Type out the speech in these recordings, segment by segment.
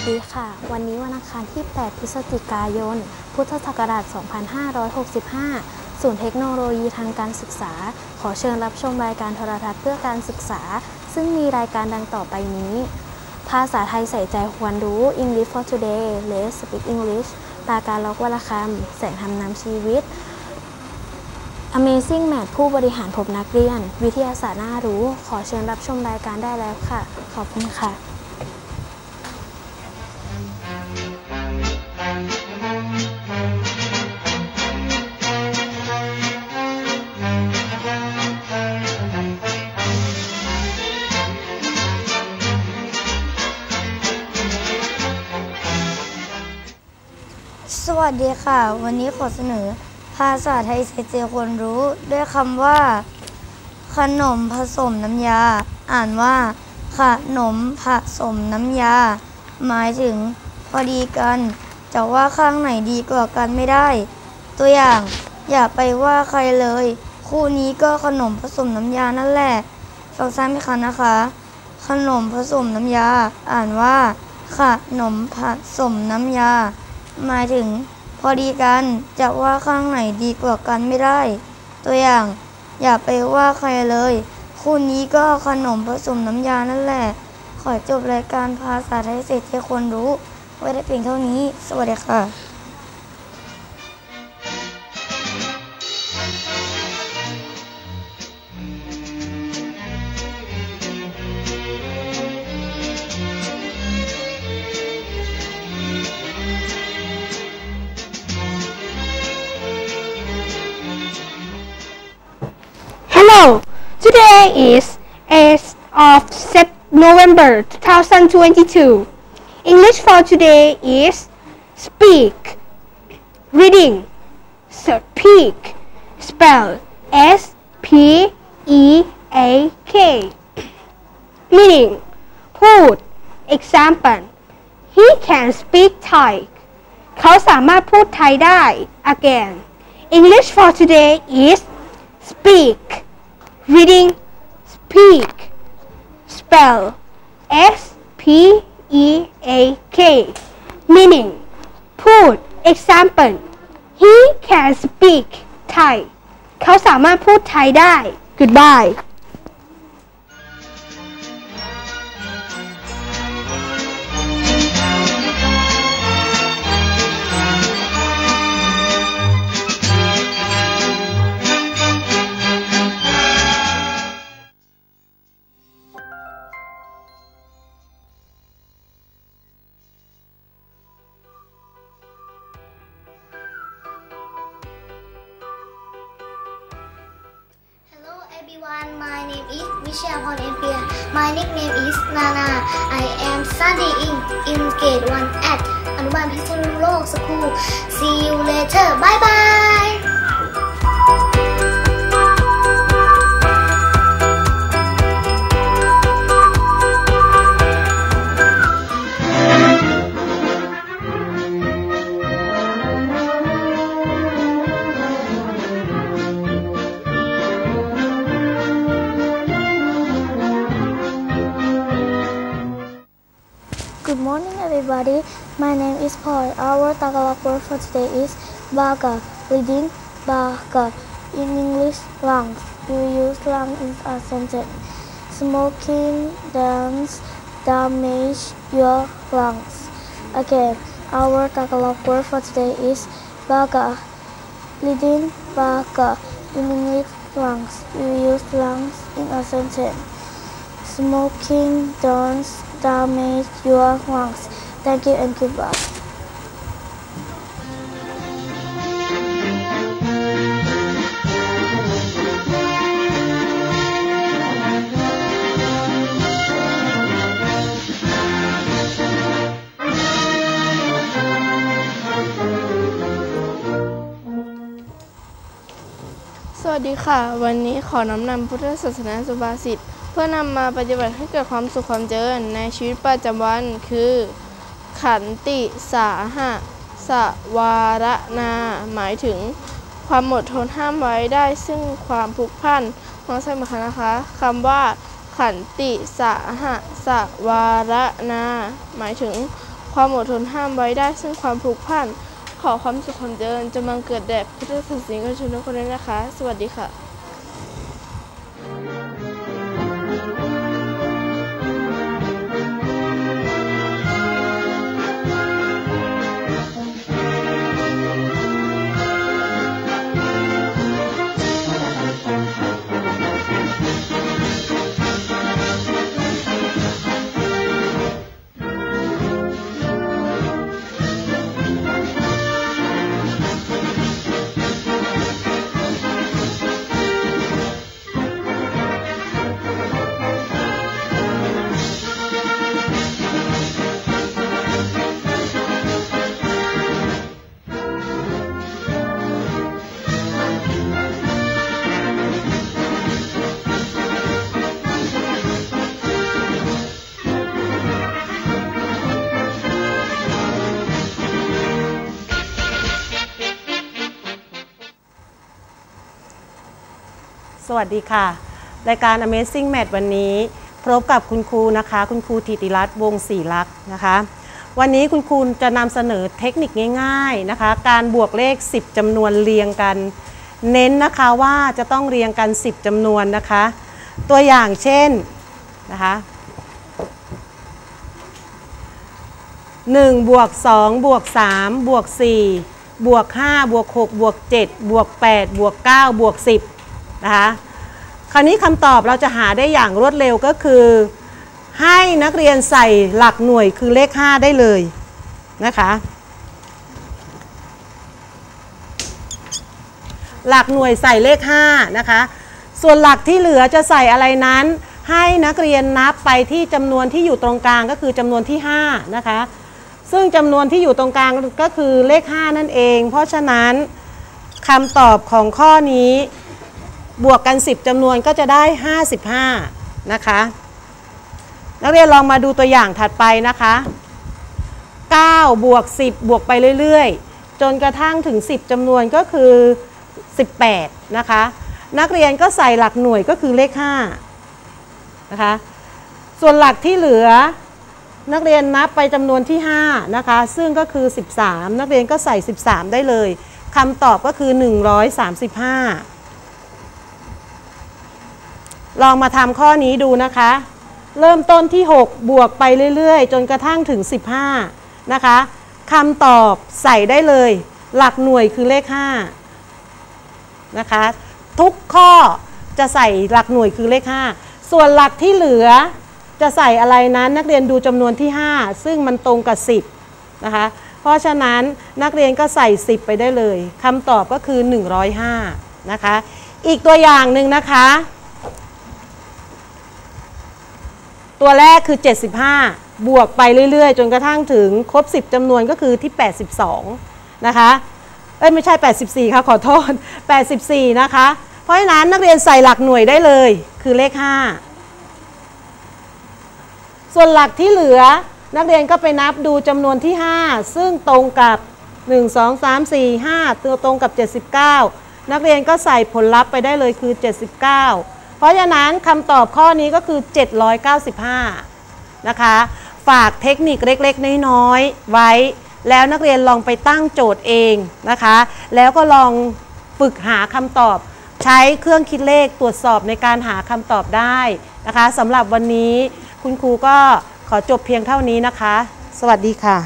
ดีค่ะวันนี้วันอังคารที่ 8 พฤศจิกายน พุทธศักราช 2565 ศูนย์เทคโนโลยีทางการศึกษาขอเชิญรับชมรายการโทรทัศน์เพื่อการศึกษาซึ่งมีรายการดังต่อไปนี้ภาษาไทยใส่ใจควรรู้ English for Today Let's Speak English ตาการล็อกวรรณคำแสงทำนำชีวิต Amazing Math ผู้บริหารพบนักเรียนวิทยาศาสตร์น่ารู้ขอเชิญรับชมรายการได้แล้วค่ะขอบคุณค่ะสวัสดีค่ะวันนี้ขอเสนอภาษาไทยใส่ใจควรรู้ด้วยคำว่าขนมผสมน้ำยาอ่านว่าขนมผสมน้ำยาหมายถึงพอดีกันจะว่าข้างไหนดีกว่ากันไม่ได้ตัวอย่างอย่าไปว่าใครเลยคู่นี้ก็ขนมผสมน้ำยานั่นแหละฟังซ้ำอีกครั้งนะคะขนมผสมน้ำยาอ่านว่าขนมผสมน้ำยาหมายถึงพอดีกันจะว่าข้างไหนดีกว่ากันไม่ได้ตัวอย่างอย่าไปว่าใครเลยคู่นี้ก็ขนมผสมน้ำยานั่นแหละขอจบรายการภาษาไทยเสร็จที่คนรู้ไว้ได้เพียงเท่านี้สวัสดีค่ะ Hello, today is 8th of November 2022. English for today is speak, reading, speak, spell S-P-E-A-K, meaning, พูด example, he can speak Thai เขาสามารถพูดไทยได้ again, English for today is speak, reading, speak, spell S-P-E-A-K, meaning, พูด example, he can speak Thai เขาสามารถพูดไทยได้ Goodbye Everyone, my name is Michelle Hon Empia. My nickname is Nana. I am studying in grade 1 at อนุบาลพิษณุโลก School. See you later. Bye bye. Good morning everybody. My name is Paul. Our Tagalog word for today is baga, reading baga. In English, lungs. We use lungs in a sentence. Smoking does damage your lungs. Again, our Tagalog word for today is baga, reading baga. In English, lungs. We use lungs in a sentence. Smoking does damage your lungs. Thank you and goodbye. สวัสดีค่ะวันนี้ขอน้อมนำพุทธศาสนาสุภาษิตเพื่อนำมาปฏิบัติให้เกิดความสุขความเจริญในชีวิตประจำวันคือขันติสาหะสวารณาหมายถึงความอดทนห้ามไว้ได้ซึ่งความพลุกพล่านมองใส่มาค่ะนะคะคำว่า ขันติสหสวารณาหมายถึงความอดทนห้ามไว้ได้ซึ่งความพลุกพล่านขอความสุขความเจริญจงบังเกิดแด่พุทธศาสนิกชนทุกคนด้วยนะคะ สวัสดีค่ะสวัสดีค่ะรายการ Amazing Math วันนี้พบกับคุณครูนะคะคุณครูธิติรัตน์วงศ์ศรีลักษณ์นะคะวันนี้คุณครูจะนำเสนอเทคนิคง่ายๆนะคะการบวกเลข10จำนวนเรียงกันเน้นนะคะว่าจะต้องเรียงกัน10จำนวนนะคะตัวอย่างเช่นนะคะ1บวก2บวก3บวก4บวก5บวก6บวก7บวก8บวก9บวก10นะคะคราวนี้คำตอบเราจะหาได้อย่างรวดเร็วก็คือให้นักเรียนใส่หลักหน่วยคือเลข5ได้เลยนะคะหลักหน่วยใส่เลข5นะคะส่วนหลักที่เหลือจะใส่อะไรนั้นให้นักเรียนนับไปที่จำนวนที่อยู่ตรงกลางก็คือจำนวนที่5นะคะซึ่งจำนวนที่อยู่ตรงกลางก็คือเลข5นั่นเองเพราะฉะนั้นคำตอบของข้อนี้บวกกัน10จำนวนก็จะได้55นะคะนักเรียนลองมาดูตัวอย่างถัดไปนะคะ9บวก10บวกไปเรื่อยๆจนกระทั่งถึง10จำนวนก็คือ18นะคะนักเรียนก็ใส่หลักหน่วยก็คือเลข5นะคะส่วนหลักที่เหลือนักเรียนนับไปจำนวนที่5นะคะซึ่งก็คือ13นักเรียนก็ใส่13ได้เลยคำตอบก็คือ135ลองมาทำข้อนี้ดูนะคะเริ่มต้นที่6บวกไปเรื่อยๆจนกระทั่งถึง15นะคะคำตอบใส่ได้เลยหลักหน่วยคือเลข5นะคะทุกข้อจะใส่หลักหน่วยคือเลข5ส่วนหลักที่เหลือจะใส่อะไรนั้นนักเรียนดูจำนวนที่5ซึ่งมันตรงกับ10นะคะเพราะฉะนั้นนักเรียนก็ใส่10ไปได้เลยคำตอบก็คือ105นะคะอีกตัวอย่างหนึ่งนะคะตัวแรกคือ75บวกไปเรื่อยๆจนกระทั่งถึงครบ10จำนวนก็คือที่82นะคะไม่ใช่84ค่ะขอโทษ84นะคะเพราะฉะนั้นนักเรียนใส่หลักหน่วยได้เลยคือเลข5ส่วนหลักที่เหลือนักเรียนก็ไปนับดูจำนวนที่5ซึ่งตรงกับ1 2 3 4 5ตรงกับ79นักเรียนก็ใส่ผลลัพธ์ไปได้เลยคือ79เพราะฉะนั้นคำตอบข้อนี้ก็คือ795นะคะฝากเทคนิคเล็กๆน้อยๆไว้แล้วนักเรียนลองไปตั้งโจทย์เองนะคะแล้วก็ลองฝึกหาคำตอบใช้เครื่องคิดเลขตรวจสอบในการหาคำตอบได้นะคะสำหรับวันนี้คุณครูก็ขอจบเพียงเท่านี้นะคะสวัสดีค่ะ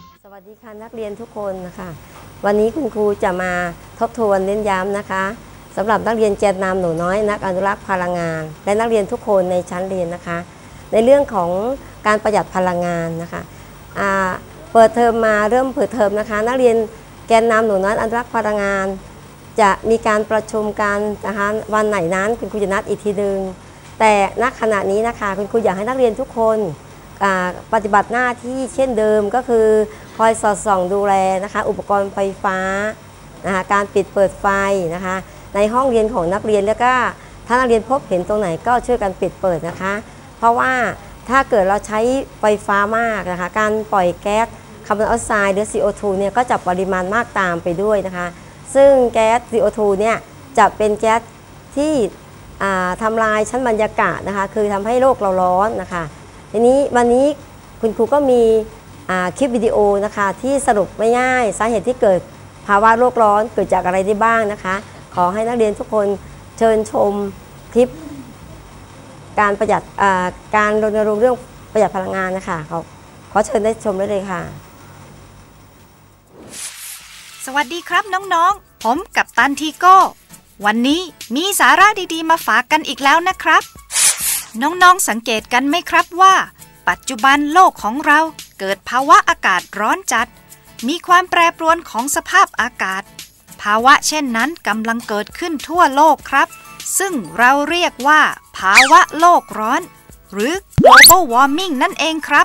นักเรียนทุกคนนะคะวันนี้คุณครูจะมาทบทวนเน้นย้ำนะคะสำหรับนักเรียนแกนนำหนูน้อยนักอนุรักษ์พลังงานและนักเรียนทุกคนในชั้นเรียนนะคะในเรื่องของการประหยัดพลังงานนะคะเปิดเทอมมาเริ่มเปิดเทอมนะคะนักเรียนแกนนำหนูน้อยอนุรักษ์พลังงานจะมีการประชุมกันนะคะวันไหนนั้นคุณครูจะนัดอีกทีนึงแต่ณขณะนี้นะคะคุณครูอยากให้นักเรียนทุกคนปฏิบัติหน้าที่เช่นเดิมก็คือคอยสอดส่องดูแลนะคะอุปกรณ์ไฟฟ้านะคะการปิดเปิดไฟนะคะในห้องเรียนของนักเรียนแล้วก็ถ้านักเรียนพบเห็นตรงไหนก็ช่วยกันปิดเปิดนะคะเพราะว่าถ้าเกิดเราใช้ไฟฟ้ามากนะคะการปล่อยแก๊สคาร์บอนไดออกไซด์หรือ CO2 เนี่ยก็จะปริมาณมากตามไปด้วยนะคะซึ่งแก๊ส CO2 เนี่ยจะเป็นแก๊สที่ทำลายชั้นบรรยากาศนะคะคือทำให้โลกเราร้อนนะคะทีนี้วันนี้คุณครูก็มีคลิปวิดีโอนะคะที่สรุปไม่ง่ายสาเหตุที่เกิดภาวะโลกร้อนเกิดจากอะไรได้บ้างนะคะขอให้นักเรียนทุกคนเชิญชมคลิปการประหยัดการรณรงค์เรื่องประหยัดพลังงานนะคะขอเชิญได้ชมได้เลยค่ะสวัสดีครับน้องๆผมกัปตันทีโก้วันนี้มีสาระดีๆมาฝากกันอีกแล้วนะครับน้องๆสังเกตกันไหมครับว่าปัจจุบันโลกของเราเกิดภาวะอากาศร้อนจัดมีความแปรปรวนของสภาพอากาศภาวะเช่นนั้นกำลังเกิดขึ้นทั่วโลกครับซึ่งเราเรียกว่าภาวะโลกร้อนหรือ global warming นั่นเองครับ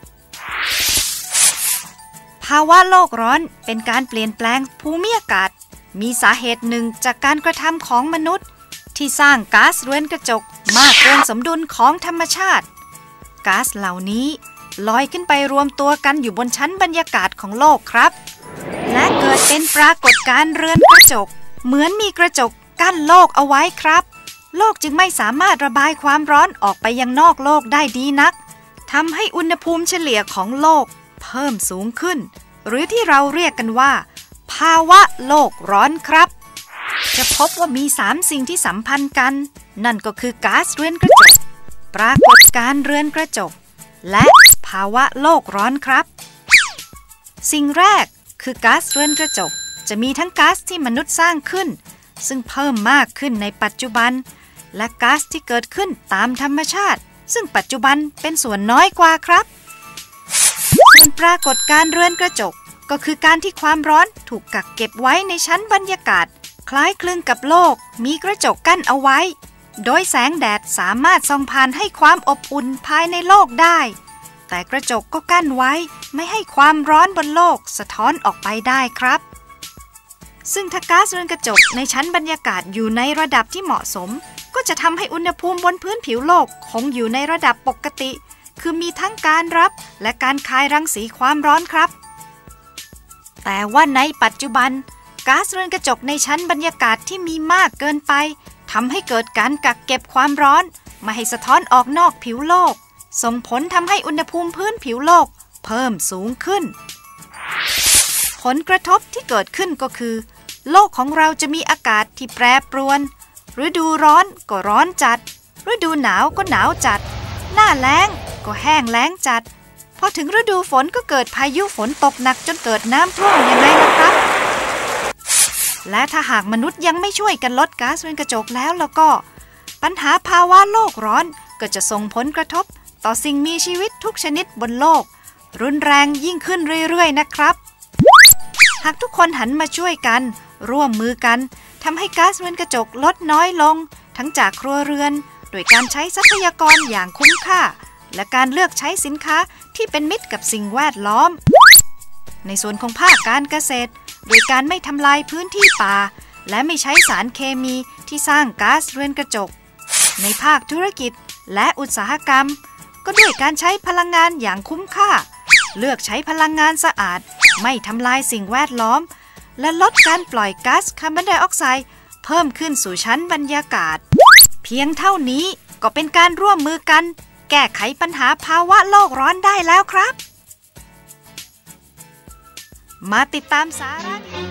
ภาวะโลกร้อนเป็นการเปลี่ยนแปลงภูมิอากาศมีสาเหตุหนึ่งจากการกระทำของมนุษย์ที่สร้างก๊าซเรือนกระจกมากเกินสมดุลของธรรมชาติก๊าซเหล่านี้ลอยขึ้นไปรวมตัวกันอยู่บนชั้นบรรยากาศของโลกครับและเกิดเป็นปรากฏการณ์เรือนกระจกเหมือนมีกระจกกั้นโลกเอาไว้ครับโลกจึงไม่สามารถระบายความร้อนออกไปยังนอกโลกได้ดีนักทำให้อุณหภูมิเฉลี่ยของโลกเพิ่มสูงขึ้นหรือที่เราเรียกกันว่าภาวะโลกร้อนครับจะพบว่ามี3สิ่งที่สัมพันธ์กันนั่นก็คือก๊าซเรือนกระจกปรากฏการณ์เรือนกระจกและภาวะโลกร้อนครับสิ่งแรกคือก๊าซเรือนกระจกจะมีทั้งก๊าซที่มนุษย์สร้างขึ้นซึ่งเพิ่มมากขึ้นในปัจจุบันและก๊าซที่เกิดขึ้นตามธรรมชาติซึ่งปัจจุบันเป็นส่วนน้อยกว่าครับส่วนปรากฏการณ์เรือนกระจกก็คือการที่ความร้อนถูกกักเก็บไว้ในชั้นบรรยากาศคล้ายคลึงกับโลกมีกระจกกั้นเอาไว้โดยแสงแดดสามารถส่องผ่านให้ความอบอุ่นภายในโลกได้แต่กระจกก็กั้นไว้ไม่ให้ความร้อนบนโลกสะท้อนออกไปได้ครับซึ่งถ้าก๊าซเรือนกระจกในชั้นบรรยากาศอยู่ในระดับที่เหมาะสมก็จะทำให้อุณหภูมิบนพื้นผิวโลกคงอยู่ในระดับปกติคือมีทั้งการรับและการคายรังสีความร้อนครับแต่ว่าในปัจจุบันก๊าซเรือนกระจกในชั้นบรรยากาศที่มีมากเกินไปทำให้เกิดการกักเก็บความร้อนไม่ให้สะท้อนออกนอกผิวโลกส่งผลทำให้อุณหภูมิพื้นผิวโลกเพิ่มสูงขึ้นผลกระทบที่เกิดขึ้นก็คือโลกของเราจะมีอากาศที่แปรปรวนฤดูร้อนก็ร้อนจัดฤดูหนาวก็หนาวจัดหน้าแล้งก็แห้งแล้งจัดพอถึงฤดูฝนก็เกิดพายุฝนตกหนักจนเกิดน้ำท่วมยังไงล่ะครับและถ้าหากมนุษย์ยังไม่ช่วยกันลดก๊าซเรือนกระจกแล้วก็ปัญหาภาวะโลกร้อนก็จะส่งผลกระทบต่อสิ่งมีชีวิตทุกชนิดบนโลกรุนแรงยิ่งขึ้นเรื่อยๆนะครับหากทุกคนหันมาช่วยกันร่วมมือกันทำให้ก๊าซเรือนกระจกลดน้อยลงทั้งจากครัวเรือนโดยการใช้ทรัพยากรอย่างคุ้มค่าและการเลือกใช้สินค้าที่เป็นมิตรกับสิ่งแวดล้อมในส่วนของภาคการเกษตรโดยการไม่ทำลายพื้นที่ป่าและไม่ใช้สารเคมีที่สร้างก๊าซเรือนกระจกในภาคธุรกิจและอุตสาหกรรมก็ด้วยการใช้พลังงานอย่างคุ้มค่าเลือกใช้พลังงานสะอาดไม่ทำลายสิ่งแวดล้อมและลดการปล่อยก๊าซคาร์บอนไดออกไซด์เพิ่มขึ้นสู่ชั้นบรรยากาศเพียงเท่านี้ก็เป็นการร่วมมือกันแก้ไขปัญหาภาวะโลกร้อนได้แล้วครับมาติดตามสาระดี